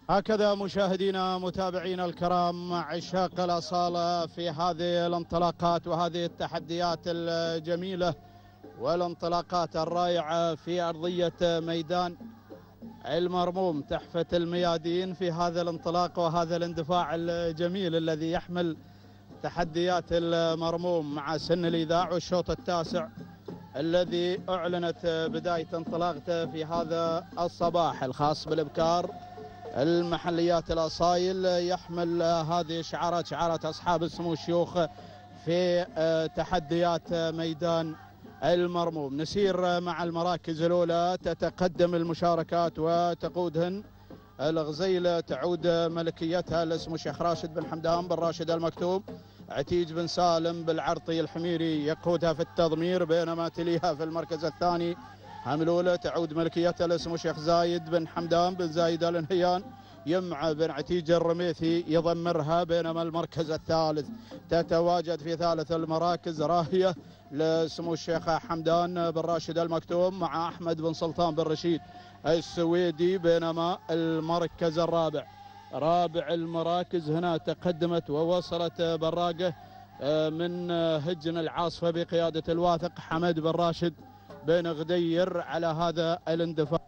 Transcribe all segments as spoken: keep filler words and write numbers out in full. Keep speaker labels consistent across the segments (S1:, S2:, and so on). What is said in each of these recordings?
S1: هكذا مشاهدينا متابعينا الكرام، عشاق الأصالة في هذه الانطلاقات وهذه التحديات الجميلة والانطلاقات الرائعة في أرضية ميدان المرموم تحفة الميادين في هذا الانطلاق وهذا الاندفاع الجميل الذي يحمل تحديات المرموم مع سن الإذاع والشوط التاسع الذي أعلنت بداية انطلاقته في هذا الصباح الخاص بالإبكار. المحليات الأصايل يحمل هذه شعارات شعارات أصحاب السمو الشيوخ في تحديات ميدان المرموم. نسير مع المراكز الأولى، تتقدم المشاركات وتقودهن الغزيلة، تعود ملكيتها لسمو الشيخ راشد بن حمدان بن راشد المكتوم. عتيج بن سالم بالعرطي الحميري يقودها في التضمير، بينما تليها في المركز الثاني هملولة تعود ملكيتها لسمو الشيخ زايد بن حمدان بن زايد الانهيان. يمع بن عتيج الرميثي يضمرها، بينما المركز الثالث تتواجد في ثالث المراكز راهية لسمو الشيخ حمدان بن راشد المكتوم مع أحمد بن سلطان بن رشيد السويدي. بينما المركز الرابع رابع المراكز هنا تقدمت ووصلت براقة من هجن العاصفة بقيادة الواثق حمد بن راشد بن غدير على هذا الاندفاع.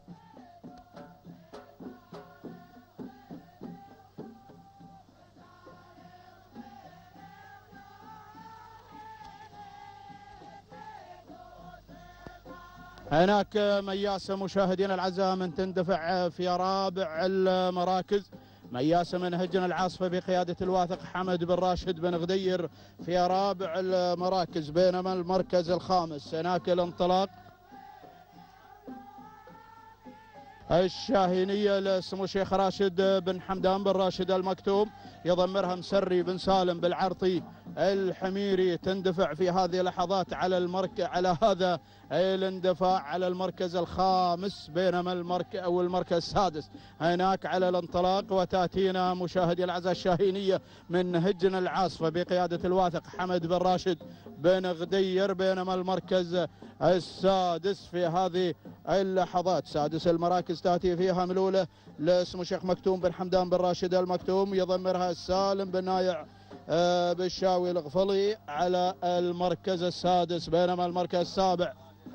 S1: هناك مياسة مشاهدينا الأعزاء من تندفع في رابع المراكز، مياسة من هجن العاصفة بقيادة الواثق حمد بن راشد بن غدير في رابع المراكز. بينما المركز الخامس هناك الانطلاق الشاهينية لسمو الشيخ راشد بن حمدان بن راشد المكتوم، يضمرها مسري بن سالم بالعرطي الحميري. تندفع في هذه اللحظات على المركز على هذا الاندفاع على المركز الخامس، بينما المركز او المركز السادس هناك على الانطلاق. وتاتينا مشاهدي الاعزاء الشاهينية من هجن العاصفة بقيادة الواثق حمد بن راشد بن غدير، بينما المركز السادس في هذه اللحظات سادس المراكز تاتي فيها ملولة لسمو الشيخ مكتوم بن حمدان بن راشد المكتوم، يضمرها سالم بن نايع بالشاوي الغفلي على المركز السادس. بينما المركز السابع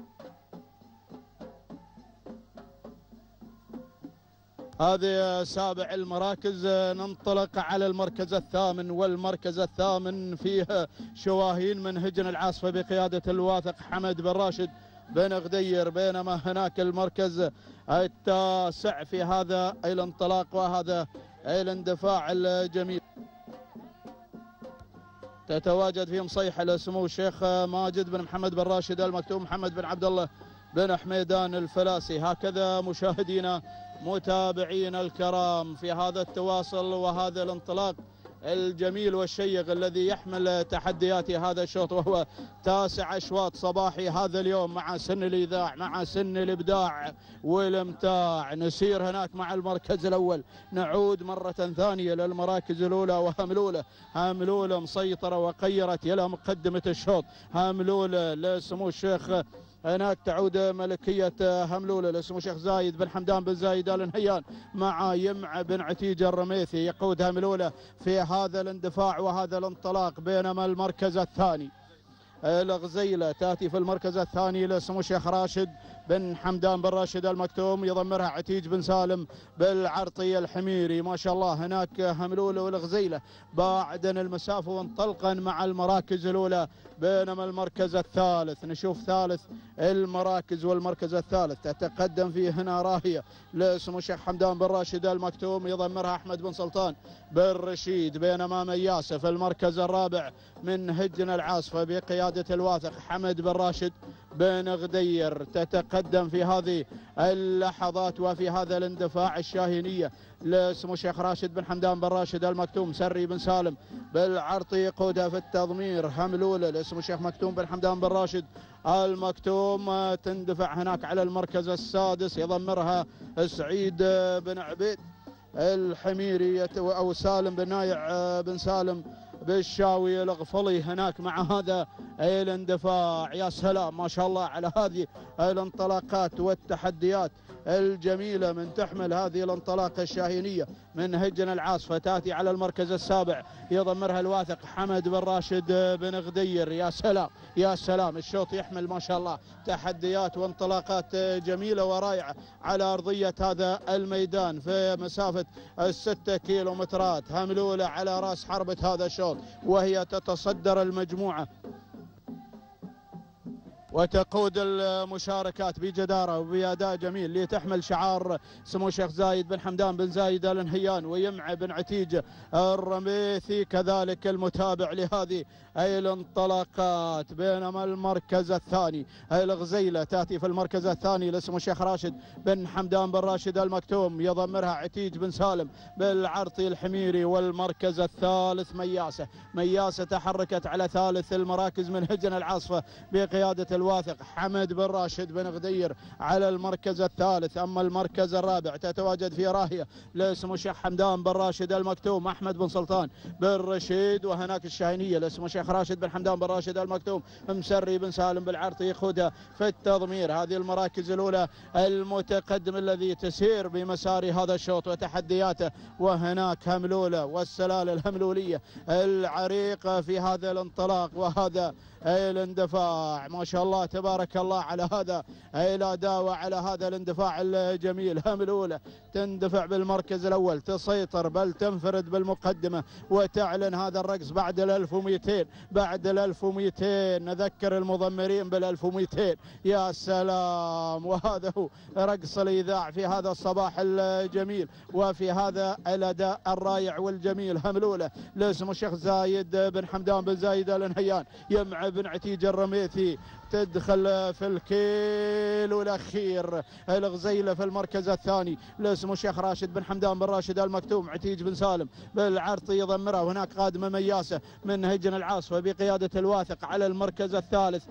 S1: هذه سابع المراكز ننطلق على المركز الثامن، والمركز الثامن فيه شواهين من هجن العاصفة بقيادة الواثق حمد بن راشد بن غدير. بينما هناك المركز التاسع في هذا الانطلاق وهذا الاندفاع الجميل تتواجد في مصيحة لسمو الشيخ ماجد بن محمد بن راشد المكتوم محمد بن عبد الله بن حميدان الفلاسي. هكذا مشاهدينا متابعينا الكرام في هذا التواصل وهذا الانطلاق الجميل والشيق الذي يحمل تحديات هذا الشوط، وهو تاسع أشواط صباحي هذا اليوم مع سن الإذاع مع سن الإبداع والإمتاع. نسير هناك مع المركز الأول، نعود مرة ثانية للمراكز الأولى وهملولة. هاملولة مسيطرة وقيرت إلى مقدمة الشوط، هاملولة لسمو الشيخ هناك تعود ملكية هملولة لسمو الشيخ زايد بن حمدان بن زايد آل نهيان مع يمع بن عتيج الرميثي، يقود هملولة في هذا الاندفاع وهذا الانطلاق. بينما المركز الثاني الغزيلة تأتي في المركز الثاني لسمو الشيخ راشد بن حمدان بن راشد المكتوم، يضمرها عتيج بن سالم بالعرطي الحميري. ما شاء الله هناك هملولة والغزيلة باعدا المسافة وانطلقا مع المراكز الأولى. بينما المركز الثالث نشوف ثالث المراكز والمركز الثالث تتقدم فيه هنا راهية لسمو الشيخ حمدان بن راشد المكتوم، يضمرها أحمد بن سلطان بن رشيد. بينما مياسة في المركز الرابع من هجن العاصفة بقيادة الواثق حمد بن راشد بن غدير تتقدم في هذه اللحظات وفي هذا الاندفاع الشاهينية لسمو الشيخ راشد بن حمدان بن راشد المكتوم. سري بن سالم بالعرطي يقودها في التضمير. هملولة لسمو الشيخ مكتوم بن حمدان بن راشد المكتوم تندفع هناك على المركز السادس، يضمرها سعيد بن عبيد الحميري او سالم بن نايع بن سالم بالشاوي الغفلي هناك مع هذا الاندفاع. يا سلام ما شاء الله على هذه الانطلاقات والتحديات الجميلة من تحمل هذه الانطلاقة الشاهينية من هجن العاصفة. تأتي على المركز السابع يضمرها الواثق حمد بن راشد بن غدير. يا سلام يا سلام، الشوط يحمل ما شاء الله تحديات وانطلاقات جميلة ورائعة على أرضية هذا الميدان في مسافة الستة كيلومترات. هملولة على رأس حربة هذا الشوط وهي تتصدر المجموعة وتقود المشاركات بجدارة وبأداء جميل لتحمل شعار سمو الشيخ زايد بن حمدان بن زايد آل نهيان ويمع بن عتيج الرميثي كذلك المتابع لهذه أي الانطلاقات. بينما المركز الثاني الغزيلة تأتي في المركز الثاني لسمو الشيخ راشد بن حمدان بن راشد المكتوم يضمرها عتيج بن سالم بالعرطي الحميري. والمركز الثالث مياسة. مياسة تحركت على ثالث المراكز من هجن العاصفة بقيادة الواثق حمد بن راشد بن غدير على المركز الثالث. أما المركز الرابع تتواجد في راهية لسمو الشيخ حمدان بن راشد المكتوم أحمد بن سلطان بن رشيد. وهناك الشاهينية لسمو الشيخ راشد بن حمدان بن راشد المكتوم مسري بن سالم بالعرطي يخوضها في التضمير. هذه المراكز الأولى المتقدم الذي تسير بمسار هذا الشوط وتحدياته. وهناك هملولة والسلالة الهملولية العريقة في هذا الانطلاق وهذا الاندفاع. ما شاء الله تبارك الله على هذا الاداء وعلى هذا الاندفاع الجميل. هملولة تندفع بالمركز الاول تسيطر بل تنفرد بالمقدمه وتعلن هذا الرقص بعد ال ألف ومئتين بعد ال ألف ومئتين. نذكر المضمرين بال ألف ومئتين. يا سلام، وهذا هو رقص الاذاع في هذا الصباح الجميل وفي هذا الاداء الرائع والجميل. هملولة لاسم الشيخ زايد بن حمدان بن زايد آل نهيان يمع بن عتيج الرميثي تدخل في الكيلو الأخير. الغزيلة في المركز الثاني لاسم الشيخ راشد بن حمدان بن راشد المكتوم عتيج بن سالم بالعرطي يضمرها. وهناك قادمة مياسة من هجن العاصفة بقيادة الواثق على المركز الثالث.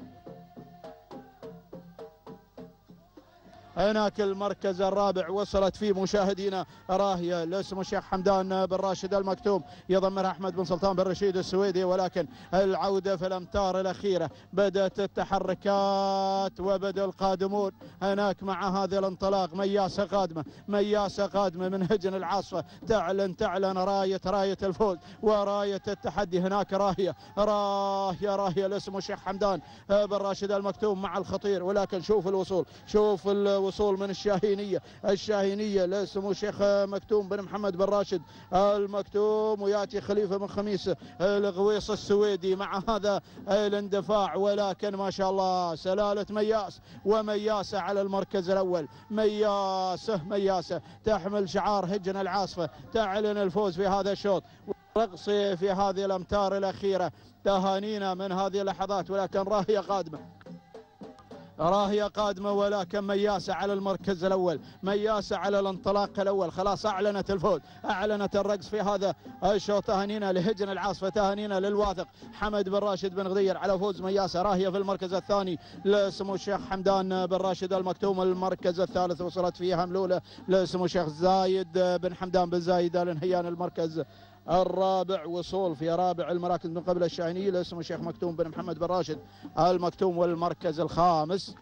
S1: هناك المركز الرابع وصلت فيه مشاهدينا راهية لاسم الشيخ حمدان بن راشد المكتوم يضمرها أحمد بن سلطان بن رشيد السويدي. ولكن العودة في الأمتار الأخيرة بدأت التحركات وبدأ القادمون هناك مع هذا الانطلاق. مياسة قادمة مياسة قادمة من هجن العاصفة تعلن تعلن راية راية الفوز وراية التحدي. هناك راهية راهية راهية لاسم الشيخ حمدان بن راشد المكتوم مع الخطير. ولكن شوف الوصول شوف الوصول من الشاهينية الشاهينية لسمو الشيخ مكتوم بن محمد بن راشد المكتوم. وياتي خليفة بن خميس الغويص السويدي مع هذا الاندفاع. ولكن ما شاء الله سلالة مياس ومياسة على المركز الأول. مياسة مياسة تحمل شعار هجن العاصفة تعلن الفوز في هذا الشوط. رقص في هذه الأمتار الأخيرة. تهانينا من هذه اللحظات. ولكن راهية قادمة راهية قادمة ولكن مياسة على المركز الأول. مياسة على الانطلاق الأول. خلاص أعلنت الفوز أعلنت الرقص في هذا الشوط. تهانينا لهجن العاصفة تهانينا للواثق حمد بن راشد بن غدير على فوز مياسة. راهية في المركز الثاني لسمو الشيخ حمدان بن راشد المكتوم. المركز الثالث وصلت فيه هملولة لسمو الشيخ زايد بن حمدان بن زايد آل نهيان. المركز الرابع وصول في رابع المراكز من قبل الشاهينية لاسم الشيخ مكتوم بن محمد بن راشد المكتوم. والمركز الخامس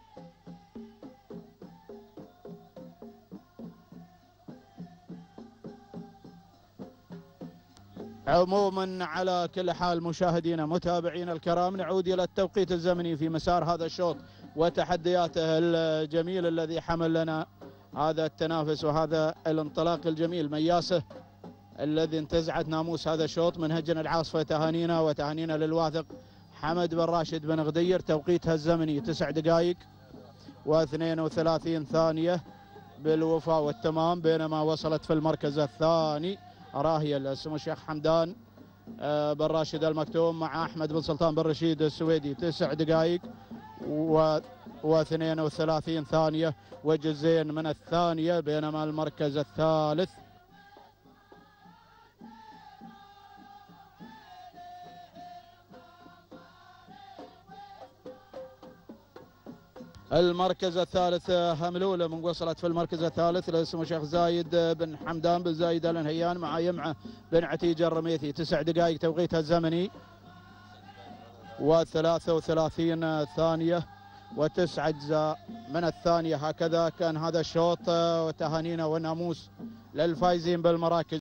S1: عموما على كل حال مشاهدينا متابعينا الكرام نعود إلى التوقيت الزمني في مسار هذا الشوط وتحدياته الجميل الذي حمل لنا هذا التنافس وهذا الانطلاق الجميل. مياسة الذي انتزعت ناموس هذا الشوط من هجن العاصفة. تهانينا وتهانينا للواثق حمد بن راشد بن غدير. توقيتها الزمني تسع دقائق واثنين وثلاثين ثانية بالوفاء والتمام. بينما وصلت في المركز الثاني راهية لسمو الشيخ حمدان بن راشد المكتوم مع أحمد بن سلطان بن رشيد السويدي تسع دقائق واثنين وثلاثين ثانية وجزئين من الثانية. بينما المركز الثالث المركز الثالث هملولة من وصلت في المركز الثالث لاسمه الشيخ زايد بن حمدان بن زايد آل نهيان مع يمعة بن عتيج الرميثي. تسع دقائق توقيتها الزمني وثلاثة وثلاثين ثانية وتسع أجزاء من الثانية. هكذا كان هذا الشوط، وتهانينا والناموس للفائزين بالمراكز.